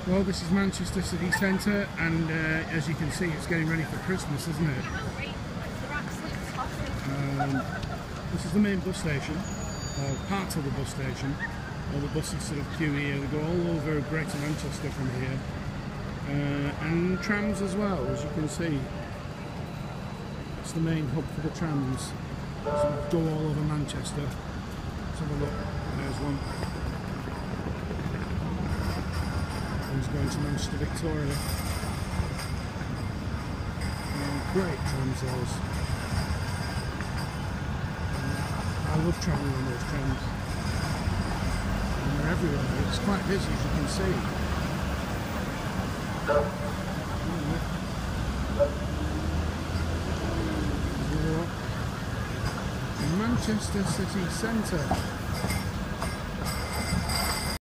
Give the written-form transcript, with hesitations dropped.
Well, this is Manchester City Centre, and as you can see, it's getting ready for Christmas, isn't it? This is the main bus station, part of the bus station. All the buses sort of queue here. They go all over Greater Manchester from here, and trams as well, as you can see. It's the main hub for the trams. Sort of go all over Manchester. Let's have a look. There's one. One's going to Manchester Victoria. Great trams those. I love travelling on those trams. And they're everywhere. It's quite busy, as you can see. Manchester City Centre.